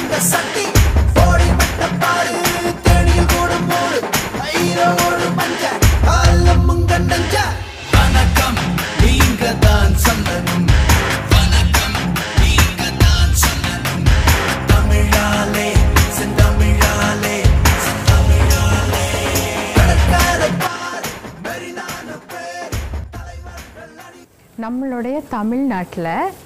நம்மளுடைய தமிழ்நாட்டில்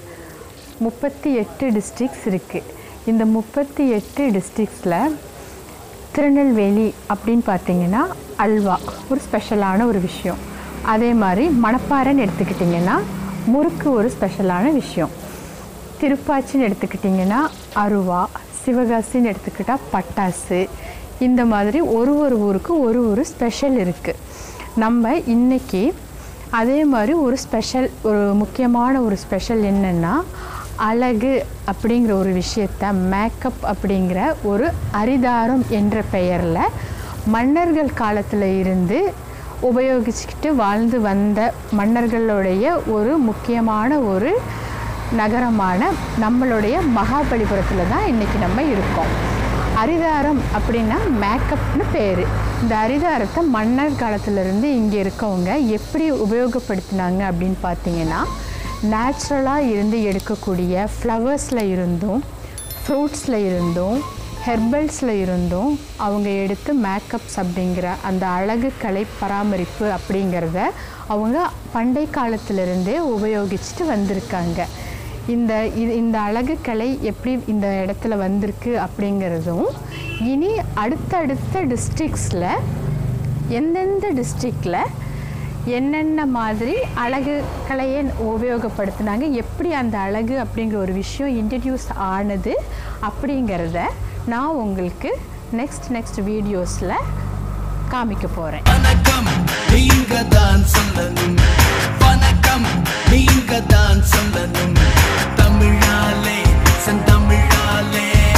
38 டிஸ்ட்ரிக்ட்ஸ் இருக்குது. இந்த 38 டிஸ்ட்ரிக்ட்ஸில் திருநெல்வேலி அப்படின்னு பார்த்தீங்கன்னா அல்வா ஒரு ஸ்பெஷலான ஒரு விஷயம். அதே மாதிரி மணப்பாறைன்னு எடுத்துக்கிட்டிங்கன்னா முறுக்கு ஒரு ஸ்பெஷலான விஷயம். திருப்பாச்சின்னு எடுத்துக்கிட்டிங்கன்னா அருவா, சிவகாசின்னு எடுத்துக்கிட்டால் பட்டாசு. இந்த மாதிரி ஒரு ஒரு ஊருக்கு ஒரு ஒரு ஸ்பெஷல் இருக்குது. நம்ம இன்றைக்கி அதே மாதிரி ஒரு ஸ்பெஷல், ஒரு முக்கியமான ஒரு ஸ்பெஷல் என்னென்னா அழகு அப்படிங்கிற ஒரு விஷயத்தை, மேக்கப் அப்படிங்கிற ஒரு அரிதாரம் என்ற பெயரில் மன்னர்கள் காலத்தில் இருந்து உபயோகிச்சுக்கிட்டு வாழ்ந்து வந்த மன்னர்களுடைய ஒரு முக்கியமான ஒரு நகரமான நம்மளுடைய மகாபலிபுரத்தில் தான் இன்றைக்கி நம்ம இருக்கோம். அரிதாரம் அப்படின்னா மேக்கப்னு பேர். இந்த அரிதாரத்தை மன்னர் காலத்திலேருந்து இங்கே இருக்கவங்க எப்படி உபயோகப்படுத்தினாங்க அப்படின்னு பார்த்தீங்கன்னா, நேச்சுரலாக இருந்து எடுக்கக்கூடிய ஃப்ளவர்ஸில் இருந்தும், ஃப்ரூட்ஸில் இருந்தும், ஹெர்பல்ஸில் இருந்தும் அவங்க எடுத்து மேக்கப்ஸ் அப்படிங்கிற அந்த அழகு கலை பராமரிப்பு அப்படிங்கிறத அவங்க பண்டை காலத்திலிருந்தே உபயோகிச்சுட்டு வந்திருக்காங்க. இந்த அழகு கலை எப்படி இந்த இடத்துல வந்திருக்கு அப்படிங்கிறதும், இனி அடுத்தடுத்த டிஸ்ட்ரிக்ஸில் எந்தெந்த டிஸ்ட்ரிக்டில் என்னென்ன மாதிரி அழகு கலையை உபயோகப்படுத்தினாங்க, எப்படி அந்த அழகு அப்படிங்கிற ஒரு விஷயம் இன்ட்ரடியூஸ் ஆனது அப்படிங்கிறத நான் உங்களுக்கு நெக்ஸ்ட் வீடியோஸில் காமிக்க போகிறேன். வணக்கம், நீங்க தான் சொல்லணும். வணக்கம், நீங்க தான் சொல்லணும். தமிழாலே செந்தமிழாலே